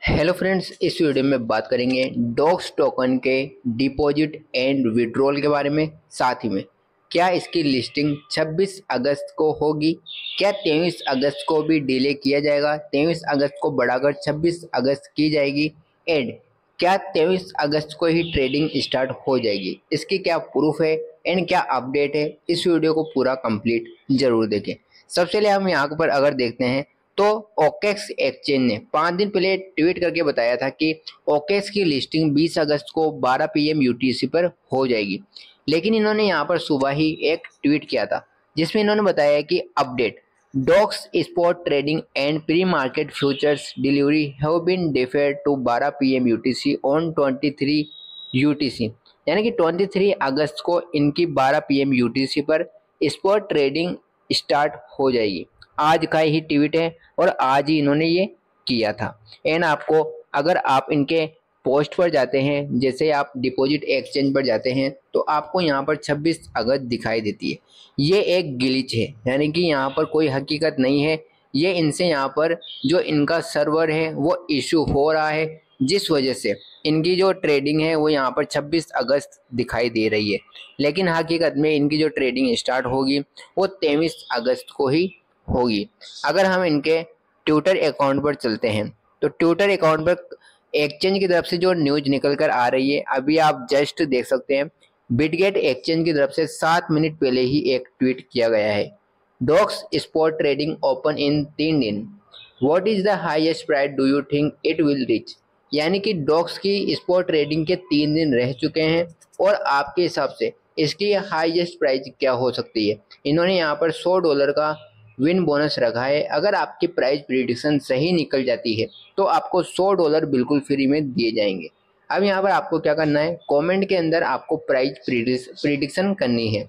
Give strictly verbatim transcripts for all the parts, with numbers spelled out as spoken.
Hello friends, इस video में बात करेंगे डॉक्स टोकन के डिपॉजिट एंड विड्रॉल के बारे में। साथ ही में क्या इसकी लिस्टिंग छब्बीस अगस्त को होगी, क्या तेईस अगस्त को भी डिले किया जाएगा, तेईस अगस्त को बढ़ाकर छब्बीस अगस्त की जाएगी, एंड क्या तेईस अगस्त को ही ट्रेडिंग स्टार्ट हो जाएगी, इसकी क्या प्रूफ है एंड क्या अपडेट है। इस वीडियो को पूरा कंप्लीट जरूर देखें। सबसे पहले हम यहाँ पर अगर देखते हैं तो ओकेक्स एक्सचेंज ने पाँच दिन पहले ट्वीट करके बताया था कि ओकेक्स की लिस्टिंग बीस अगस्त को बारह P M U T C पर हो जाएगी। लेकिन इन्होंने यहाँ पर सुबह ही एक ट्वीट किया था जिसमें इन्होंने बताया कि update DOGS spot trading and pre market futures delivery have been deferred to बारह P M U T C on तेईस यू टी सी, यानी कि तेईस अगस्त को इनकी बारह P M U T C पर स्पॉट ट्रेडिंग स्टार्ट हो जाएगी। आज का ही ट्वीट है और आज ही इन्होंने ये किया था। एंड आपको अगर आप इनके पोस्ट पर जाते हैं, जैसे आप डिपॉजिट एक्सचेंज पर जाते हैं, तो आपको यहाँ पर छब्बीस अगस्त दिखाई देती है। ये एक ग्लिच है, यानी कि यहाँ पर कोई हकीकत नहीं है। ये इनसे यहाँ पर जो इनका सर्वर है वो इशू हो रहा है, जिस वजह से इनकी जो ट्रेडिंग है वो यहाँ पर छब्बीस अगस्त दिखाई दे रही है। लेकिन हकीकत में इनकी जो ट्रेडिंग स्टार्ट होगी वो तेईस अगस्त को ही होगी। अगर हम इनके ट्विटर अकाउंट पर चलते हैं तो ट्विटर अकाउंट पर एक्सचेंज की तरफ से जो न्यूज निकल कर आ रही है, अभी आप जस्ट देख सकते हैं। बिटगेट एक्सचेंज की तरफ से सात मिनट पहले ही एक ट्वीट किया गया है। DOGS spot trading open in तीन दिन, what is the highest price do you think it will reach, यानी कि डॉक्स की स्पॉट ट्रेडिंग के तीन दिन रह चुके हैं और आपके हिसाब से इसकी हाईएस्ट प्राइस क्या हो सकती है। इन्होंने यहाँ पर सौ डॉलर का विन बोनस रखा है। अगर आपकी प्राइस प्रिडिक्शन सही निकल जाती है तो आपको सौ डॉलर बिल्कुल फ्री में दिए जाएंगे। अब यहाँ पर आपको क्या करना है, कमेंट के अंदर आपको प्राइस प्रिडिक्शन करनी है।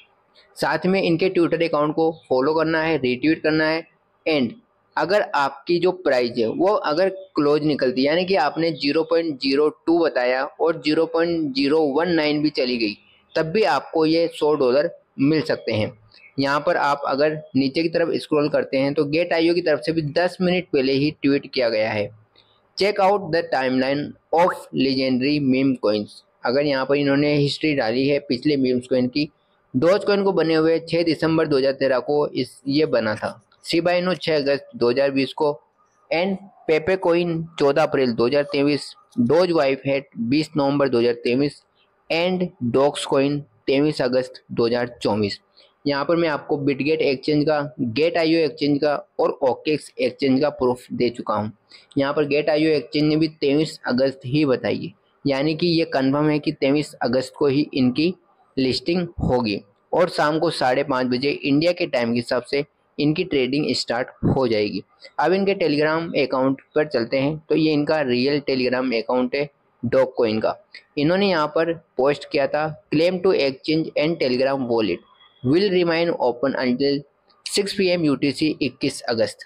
साथ में इनके ट्विटर अकाउंट को फॉलो करना है, रीट्वीट करना है। एंड अगर आपकी जो प्राइस है वो अगर क्लोज निकलती है, यानी कि आपने ज़ीरो पॉइंट ज़ीरो टू बताया और zero point zero one nine भी चली गई, तब भी आपको ये सौ डॉलर मिल सकते हैं। यहाँ पर आप अगर नीचे की तरफ स्क्रॉल करते हैं तो गेट आई ओ की तरफ से भी दस मिनट पहले ही ट्वीट किया गया है, check out the timeline of legendary meme coins. अगर यहाँ पर इन्होंने हिस्ट्री डाली है पिछले मीम्स कॉइन की। डॉज कॉइन को बने हुए छह दिसंबर दो हज़ार तेरह को इस ये बना था, शिबा इनू छह अगस्त दो हज़ार बीस को, एंड पेपे कॉइन चौदह अप्रैल दो हज़ार तेईस, डोज वाइफ हैट बीस नवंबर दो हज़ार तेईस, एंड डॉक्स कॉइन तेईस अगस्त दो हज़ार चौबीस। यहाँ पर मैं आपको बिटगेट एक्सचेंज का, गेट आई ओ एक्सचेंज का और ओकेक्स एक्सचेंज का प्रूफ दे चुका हूँ। यहाँ पर गेट आई ओ एक्सचेंज ने भी तेईस अगस्त ही बताई है, यानी कि ये कंफर्म है कि तेईस अगस्त को ही इनकी लिस्टिंग होगी और शाम को साढ़े पाँच बजे इंडिया के टाइम के हिसाब से इनकी ट्रेडिंग स्टार्ट हो जाएगी। अब इनके टेलीग्राम अकाउंट पर चलते हैं तो ये इनका रियल टेलीग्राम अकाउंट है डॉग कॉइन का। इन्होंने यहाँ पर पोस्ट किया था, claim to exchange and Telegram wallet will remain open until six P M U T C इक्कीस अगस्त।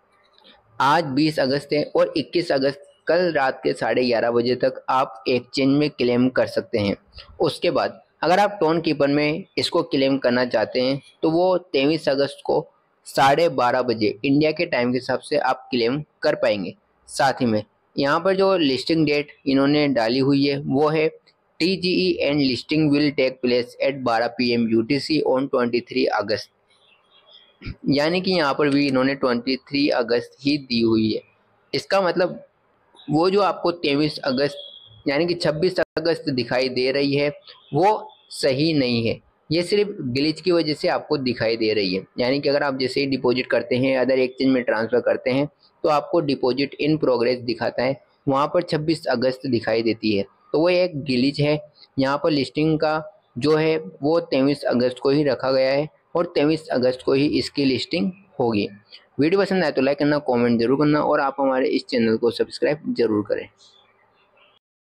आज बीस अगस्त है और इक्कीस अगस्त कल रात के साढ़े ग्यारह बजे तक आप एक्सचेंज में क्लेम कर सकते हैं। उसके बाद अगर आप टोन कीपर में इसको क्लेम करना चाहते हैं तो वो तेईस अगस्त को साढ़े बारह बजे इंडिया के टाइम के हिसाब से आप क्लेम कर पाएंगे। साथ ही में यहाँ पर जो लिस्टिंग डेट इन्होंने डाली हुई है वो है T G E and listing will take place at बारह P M U T C on तेईस अगस्त, यानी कि यहाँ पर भी इन्होंने तेईस अगस्त ही दी हुई है। इसका मतलब वो जो आपको तेईस अगस्त यानी कि छब्बीस अगस्त दिखाई दे रही है वो सही नहीं है, ये सिर्फ ग्लिच की वजह से आपको दिखाई दे रही है। यानी कि अगर आप जैसे ही डिपॉजिट करते हैं, अदर एक्सचेंज में ट्रांसफ़र करते हैं, तो आपको डिपॉजिट इन प्रोग्रेस दिखाता है, वहाँ पर छब्बीस अगस्त दिखाई देती है, तो वो एक ग्लिच है। यहाँ पर लिस्टिंग का जो है वो तेईस अगस्त को ही रखा गया है और तेईस अगस्त को ही इसकी लिस्टिंग होगी। वीडियो पसंद आए तो लाइक करना, कमेंट जरूर करना और आप हमारे इस चैनल को सब्सक्राइब जरूर करें।